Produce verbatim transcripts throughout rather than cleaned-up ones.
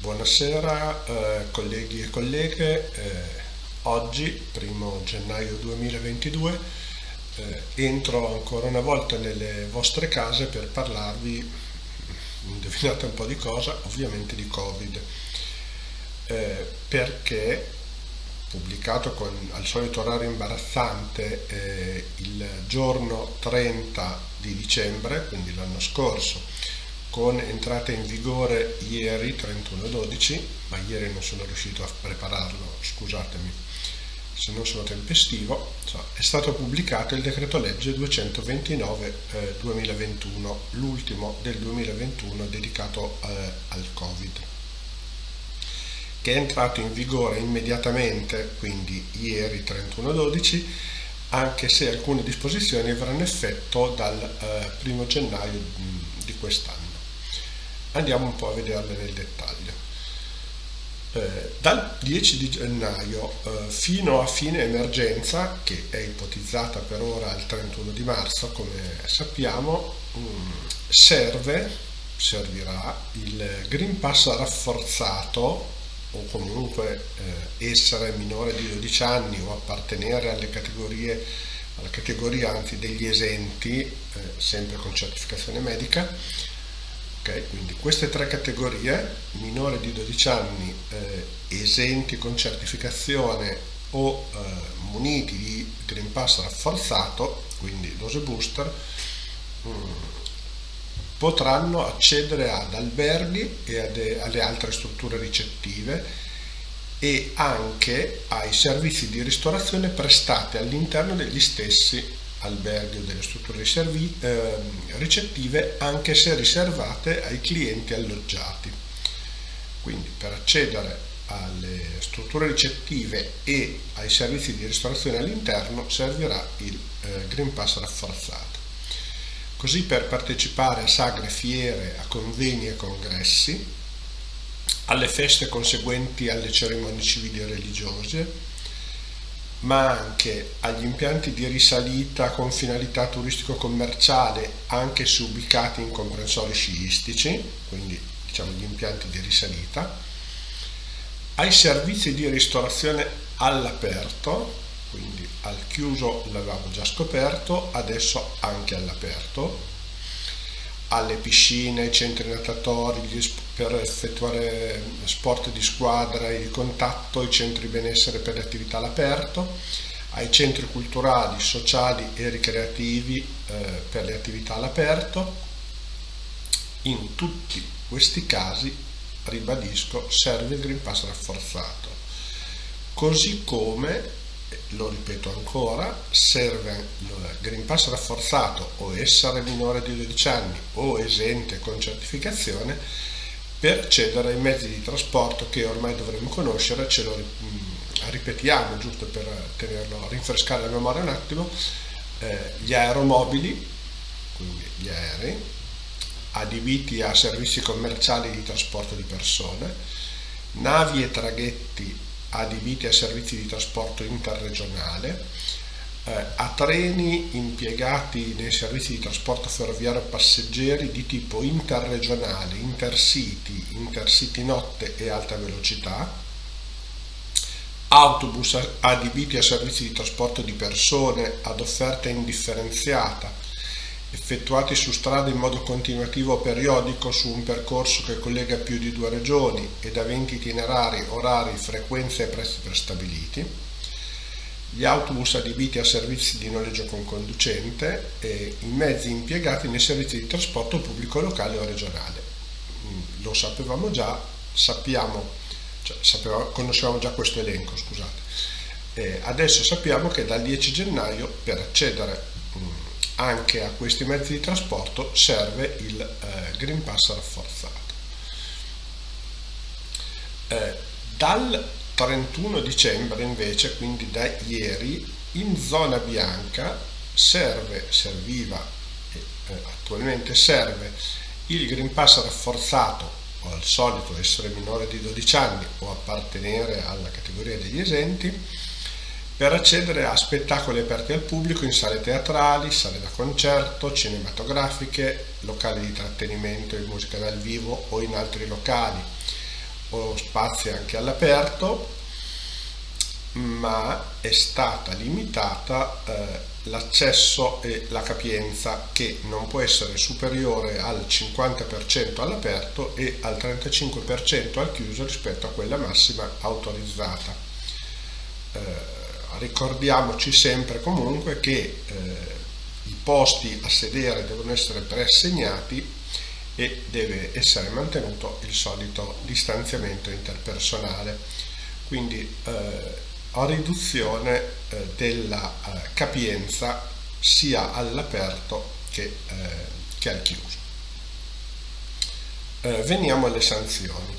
Buonasera eh, colleghi e colleghe, eh, oggi, primo gennaio duemilaventidue, eh, entro ancora una volta nelle vostre case per parlarvi, indovinate un po' di cosa, ovviamente di Covid, eh, perché pubblicato con al solito orario imbarazzante eh, il giorno trenta di dicembre, quindi l'anno scorso, con entrata in vigore ieri trentuno dodici, ma ieri non sono riuscito a prepararlo, scusatemi se non sono tempestivo, è stato pubblicato il decreto legge duecentoventinove eh, duemilaventuno, l'ultimo del duemilaventuno dedicato eh, al Covid, che è entrato in vigore immediatamente, quindi ieri trentuno dodici, anche se alcune disposizioni avranno effetto dal eh, primo gennaio mh, di quest'anno. Andiamo un po' a vederle nel dettaglio. Eh, dal dieci di gennaio eh, fino a fine emergenza, che è ipotizzata per ora al trentuno di marzo, come sappiamo, mh, serve, servirà il Green Pass rafforzato, o comunque eh, essere minore di dodici anni o appartenere alle categorie, alla categoria anzi degli esenti, eh, sempre con certificazione medica. Okay, quindi queste tre categorie, minore di dodici anni, eh, esenti con certificazione o eh, muniti di Green Pass rafforzato, quindi dose booster, mh, potranno accedere ad alberghi e ad, alle altre strutture ricettive e anche ai servizi di ristorazione prestati all'interno degli stessi alberghi o delle strutture riservi, eh, ricettive, anche se riservate ai clienti alloggiati. Quindi per accedere alle strutture ricettive e ai servizi di ristorazione all'interno servirà il eh, Green Pass rafforzato. Così per partecipare a sagre, fiere, a convegni e congressi, alle feste conseguenti alle cerimonie civili e religiose, ma anche agli impianti di risalita con finalità turistico-commerciale, anche se ubicati in comprensori sciistici, quindi diciamo gli impianti di risalita, ai servizi di ristorazione all'aperto, quindi al chiuso l'avevamo già scoperto, adesso anche all'aperto, alle piscine, ai centri natatori per effettuare sport di squadra e di contatto, ai centri benessere per le attività all'aperto, ai centri culturali, sociali e ricreativi eh, per le attività all'aperto. In tutti questi casi, ribadisco, serve il Green Pass rafforzato, così come, lo ripeto ancora, serve il Green Pass rafforzato o essere minore di dodici anni o esente con certificazione per accedere ai mezzi di trasporto che ormai dovremmo conoscere. Ce lo ripetiamo giusto per tenerlo, rinfrescare la memoria un attimo: eh, gli aeromobili, quindi gli aerei adibiti a servizi commerciali di trasporto di persone, navi e traghetti adibiti a servizi di trasporto interregionale, eh, a treni impiegati nei servizi di trasporto ferroviario passeggeri di tipo interregionale, intercity, intercity notte e alta velocità, autobus adibiti a servizi di trasporto di persone ad offerta indifferenziata, effettuati su strada in modo continuativo o periodico su un percorso che collega più di due regioni ed aventi itinerari, orari, frequenze e prezzi prestabiliti, gli autobus adibiti a servizi di noleggio con conducente e i mezzi impiegati nei servizi di trasporto pubblico locale o regionale. Lo sapevamo già, sappiamo, cioè sapevamo, conoscevamo già questo elenco, scusate. E adesso sappiamo che dal dieci gennaio per accedere anche a questi mezzi di trasporto serve il eh, Green Pass rafforzato. Eh, dal trentuno dicembre invece, quindi da ieri, in zona bianca serve, serviva e eh, attualmente serve il Green Pass rafforzato, o al solito essere minore di dodici anni o appartenere alla categoria degli esenti, per accedere a spettacoli aperti al pubblico in sale teatrali, sale da concerto, cinematografiche, locali di intrattenimento e musica dal vivo o in altri locali, o spazi anche all'aperto, ma è stata limitata eh, l'accesso e la capienza, che non può essere superiore al cinquanta per cento all'aperto e al trentacinque per cento al chiuso rispetto a quella massima autorizzata. Eh, ricordiamoci sempre comunque che eh, i posti a sedere devono essere preassegnati e deve essere mantenuto il solito distanziamento interpersonale, quindi eh, a riduzione eh, della eh, capienza sia all'aperto che, eh, che al chiuso. Eh, veniamo alle sanzioni.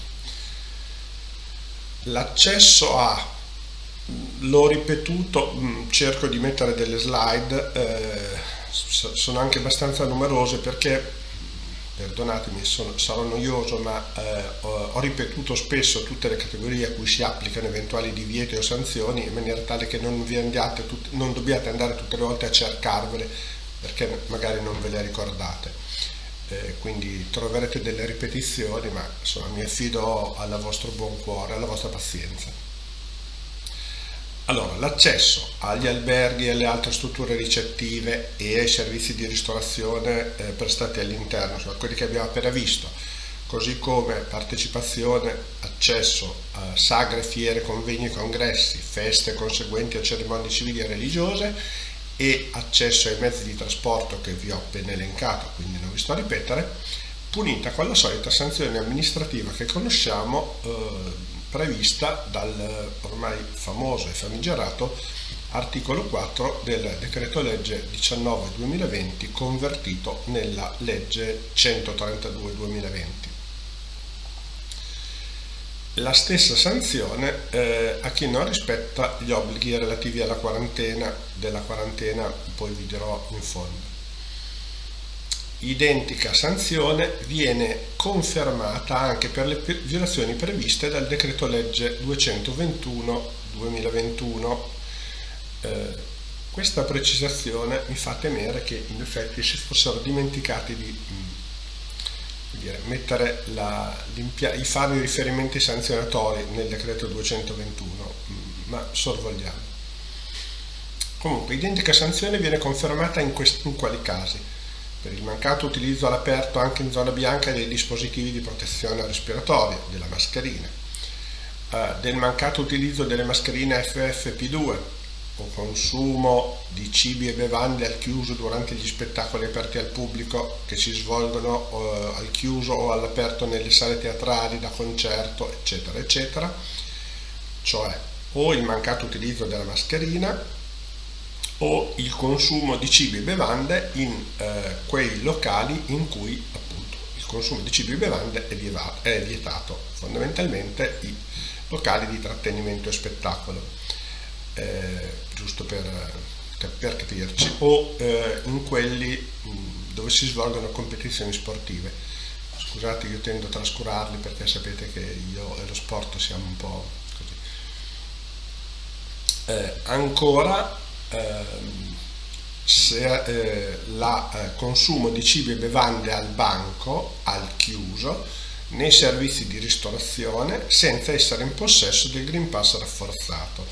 L'accesso a, l'ho ripetuto, mh, cerco di mettere delle slide, eh, sono anche abbastanza numerose perché, perdonatemi, sono, sarò noioso, ma eh, ho, ho ripetuto spesso tutte le categorie a cui si applicano eventuali divieti o sanzioni, in maniera tale che non, vi andiate tut, non dobbiate andare tutte le volte a cercarvele, perché magari non ve le ricordate. Eh, quindi troverete delle ripetizioni, ma insomma mi affido al vostro buon cuore, alla vostra pazienza. Allora, l'accesso agli alberghi e alle altre strutture ricettive e ai servizi di ristorazione eh, prestati all'interno, sono quelli che abbiamo appena visto, così come partecipazione, accesso a sagre, fiere, convegni, congressi, feste conseguenti a cerimonie civili e religiose, e accesso ai mezzi di trasporto che vi ho appena elencato, quindi non vi sto a ripetere, punita con la solita sanzione amministrativa che conosciamo, eh, prevista dal ormai famoso e famigerato articolo quattro del decreto legge diciannove duemilaventi, convertito nella legge centotrentadue duemilaventi. La stessa sanzione eh, a chi non rispetta gli obblighi relativi alla quarantena, della quarantena poi vi dirò in fondo. Identica sanzione viene confermata anche per le violazioni previste dal decreto legge duecentoventuno duemilaventuno. Eh, questa precisazione mi fa temere che in effetti si fossero dimenticati di mh, dire, mettere la, i fari riferimenti sanzionatori nel decreto duecentoventuno, mh, ma sorvogliamo. Comunque, identica sanzione viene confermata in, in quali casi? Per il mancato utilizzo all'aperto anche in zona bianca dei dispositivi di protezione respiratoria, della mascherina, eh, del mancato utilizzo delle mascherine F F P due o consumo di cibi e bevande al chiuso durante gli spettacoli aperti al pubblico che si svolgono eh, al chiuso o all'aperto nelle sale teatrali, da concerto, eccetera, eccetera, cioè o il mancato utilizzo della mascherina o il consumo di cibi e bevande in eh, quei locali in cui appunto il consumo di cibi e bevande è, vietato, è vietato, fondamentalmente i locali di trattenimento e spettacolo, eh, giusto per, per capirci, o eh, in quelli mh, dove si svolgono competizioni sportive. Scusate, io tendo a trascurarli perché sapete che io e lo sport siamo un po' così. Eh, ancora se eh, la eh, consumo di cibi e bevande al banco, al chiuso, nei servizi di ristorazione senza essere in possesso del Green Pass rafforzato.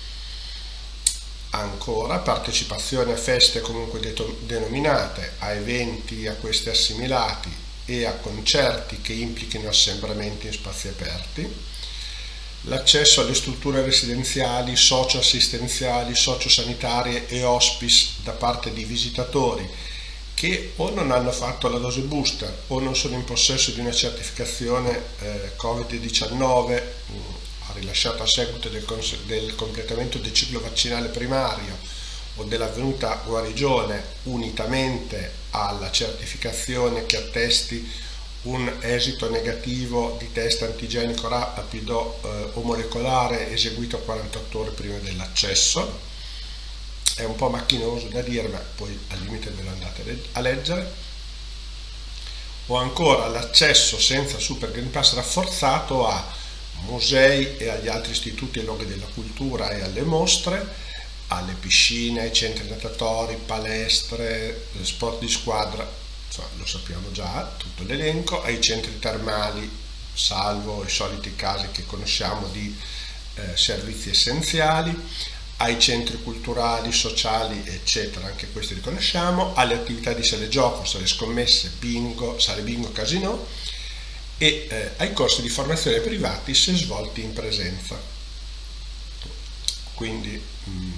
Ancora, partecipazione a feste comunque denominate, a eventi a queste assimilati e a concerti che implichino assembramenti in spazi aperti. L'accesso alle strutture residenziali, socio-assistenziali, sociosanitarie e hospice da parte di visitatori che o non hanno fatto la dose booster o non sono in possesso di una certificazione eh, covid diciannove mh, rilasciata a seguito del, del completamento del ciclo vaccinale primario o dell'avvenuta guarigione, unitamente alla certificazione che attesti un esito negativo di test antigenico rapido eh, o molecolare eseguito quarantotto ore prima dell'accesso. È un po' macchinoso da dire, ma poi al limite ve lo andate a leggere. O ancora l'accesso senza Super Green Pass rafforzato a musei e agli altri istituti e luoghi della cultura e alle mostre, alle piscine, ai centri natatori, palestre, sport di squadra, insomma, lo sappiamo già, tutto l'elenco, ai centri termali, salvo i soliti casi che conosciamo di eh, servizi essenziali, ai centri culturali, sociali, eccetera, anche questi li conosciamo, alle attività di sale gioco, sale scommesse, bingo, sale bingo, casino, e eh, ai corsi di formazione privati se svolti in presenza. Quindi mh,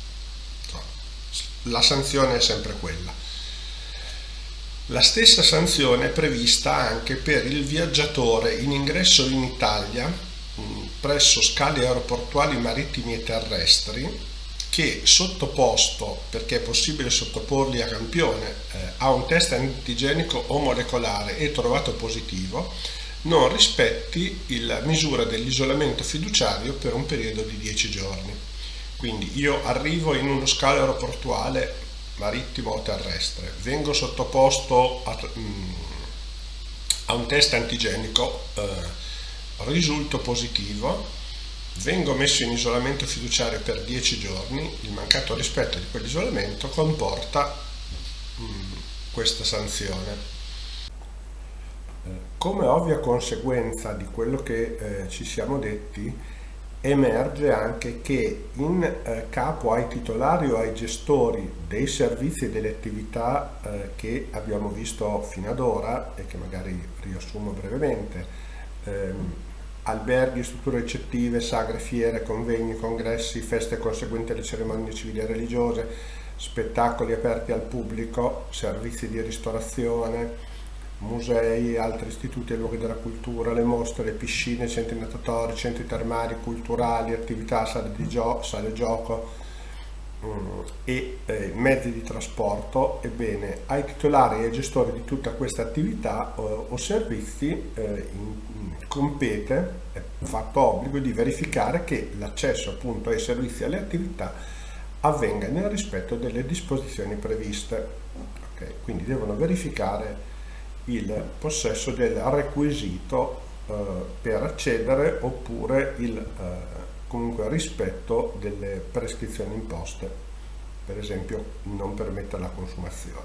la sanzione è sempre quella. La stessa sanzione è prevista anche per il viaggiatore in ingresso in Italia mh, presso scali aeroportuali marittimi e terrestri che, sottoposto, perché è possibile sottoporli a campione, eh, a un test antigenico o molecolare e trovato positivo, non rispetti la misura dell'isolamento fiduciario per un periodo di dieci giorni. Quindi io arrivo in uno scalo aeroportuale marittimo o terrestre, vengo sottoposto a, mm, a un test antigenico, eh, risulto positivo, vengo messo in isolamento fiduciario per dieci giorni, il mancato rispetto di quell'isolamento comporta mh, questa sanzione. Come ovvia conseguenza di quello che eh, ci siamo detti, emerge anche che in eh, capo ai titolari o ai gestori dei servizi e delle attività eh, che abbiamo visto fino ad ora, e che magari riassumo brevemente, ehm, alberghi, strutture ricettive, sagre, fiere, convegni, congressi, feste conseguenti alle cerimonie civili e religiose, spettacoli aperti al pubblico, servizi di ristorazione, musei, altri istituti e luoghi della cultura, le mostre, le piscine, centri natatori, centri termali, culturali, attività, sale di gio- sale gioco um, e eh, mezzi di trasporto. Ebbene, ai titolari e ai gestori di tutta questa attività eh, o servizi eh, in, compete, è fatto obbligo di verificare che l'accesso appunto ai servizi e alle attività avvenga nel rispetto delle disposizioni previste. Okay? Quindi devono verificare il possesso del requisito eh, per accedere, oppure il eh, comunque rispetto delle prescrizioni imposte, per esempio non permette la consumazione.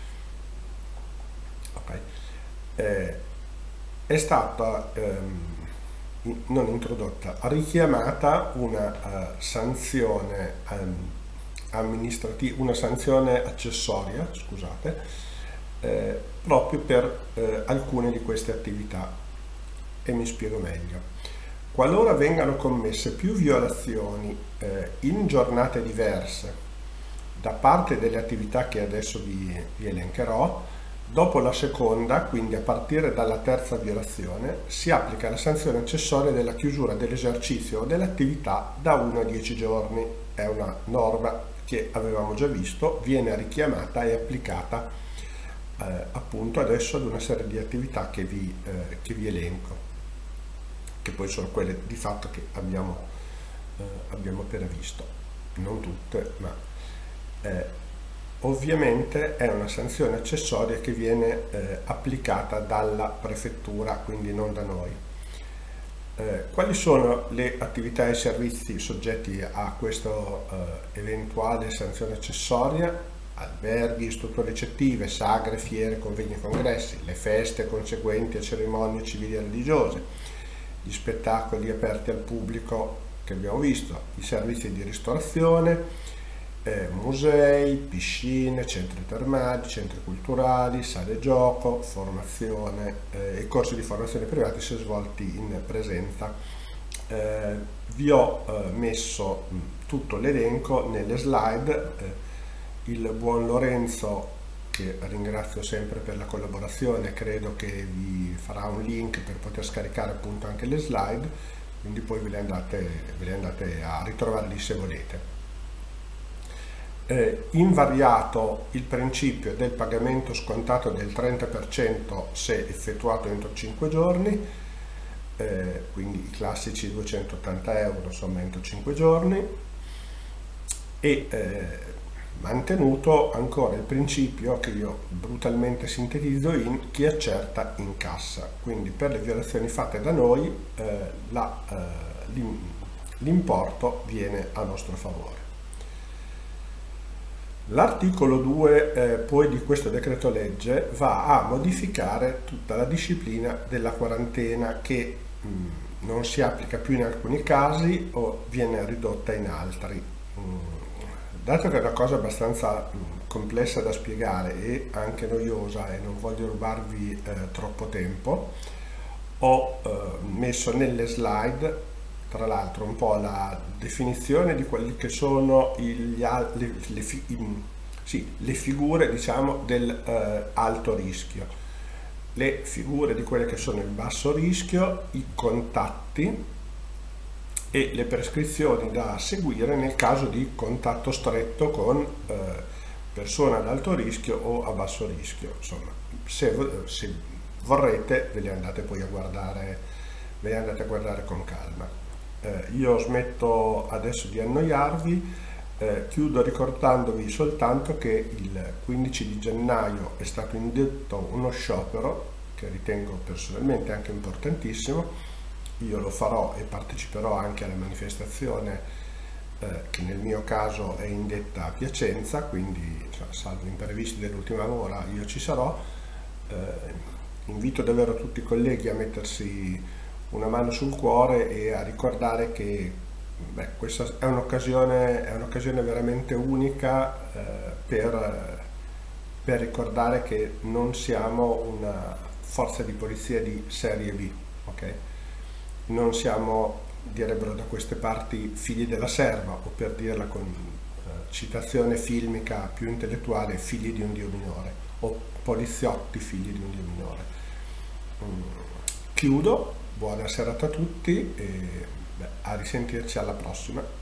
Okay. Eh, è stata ehm, non introdotta, richiamata una uh, sanzione um, amministrativa, una sanzione accessoria, scusate, eh, proprio per eh, alcune di queste attività, e mi spiego meglio. Qualora vengano commesse più violazioni eh, in giornate diverse da parte delle attività che adesso vi, vi elencherò, dopo la seconda, quindi a partire dalla terza violazione, si applica la sanzione accessoria della chiusura dell'esercizio o dell'attività da uno a dieci giorni. È una norma che avevamo già visto, viene richiamata e applicata eh, appunto adesso ad una serie di attività che vi, eh, che vi elenco, che poi sono quelle di fatto che abbiamo, eh, abbiamo appena visto. Non tutte, ma... Eh, Ovviamente è una sanzione accessoria che viene eh, applicata dalla prefettura, quindi non da noi. Eh, quali sono le attività e servizi soggetti a questa eh, eventuale sanzione accessoria? Alberghi, strutture ricettive, sagre, fiere, convegni e congressi, le feste conseguenti a cerimonie civili e religiose, gli spettacoli aperti al pubblico che abbiamo visto, i servizi di ristorazione, Eh, musei, piscine, centri termali, centri culturali, sale gioco, formazione eh, e corsi di formazione privati se svolti in presenza. Eh, vi ho eh, messo mh, tutto l'elenco nelle slide. Eh, il buon Lorenzo, che ringrazio sempre per la collaborazione, credo che vi farà un link per poter scaricare appunto anche le slide, quindi poi ve le andate, ve le andate a ritrovare lì se volete. Eh, invariato il principio del pagamento scontato del trenta per cento se effettuato entro cinque giorni, eh, quindi i classici duecentottanta euro insomma entro cinque giorni, e eh, mantenuto ancora il principio che io brutalmente sintetizzo in chi accerta in cassa, quindi per le violazioni fatte da noi eh, la, eh, l'importo viene a nostro favore. L'articolo due eh, poi di questo decreto legge va a modificare tutta la disciplina della quarantena che mh, non si applica più in alcuni casi o viene ridotta in altri. Mm, dato che è una cosa abbastanza mh, complessa da spiegare e anche noiosa e non voglio rubarvi eh, troppo tempo, ho eh, messo nelle slide tra l'altro un po' la definizione di quelli che sono gli, al- le, le fi- in- sì, le figure diciamo del eh, alto rischio, le figure di quelle che sono il basso rischio, i contatti e le prescrizioni da seguire nel caso di contatto stretto con eh, persone ad alto rischio o a basso rischio. Insomma, se, se vorrete ve le andate poi a guardare, ve le andate a guardare con calma. Eh, io smetto adesso di annoiarvi, eh, chiudo ricordandovi soltanto che il quindici di gennaio è stato indetto uno sciopero che ritengo personalmente anche importantissimo. Io lo farò e parteciperò anche alla manifestazione eh, che nel mio caso è indetta a Piacenza, quindi insomma, salvo imprevisti dell'ultima ora io ci sarò. Eh, invito davvero tutti i colleghi a mettersi una mano sul cuore e a ricordare che beh, questa è un'occasione, è un'occasione veramente unica eh, per, per ricordare che non siamo una forza di polizia di serie B, ok? Non siamo, direbbero da queste parti, figli della serva, o per dirla con eh, citazione filmica più intellettuale, figli di un dio minore, o poliziotti figli di un dio minore. Mm. Chiudo, buona serata a tutti e beh, a risentirci alla prossima.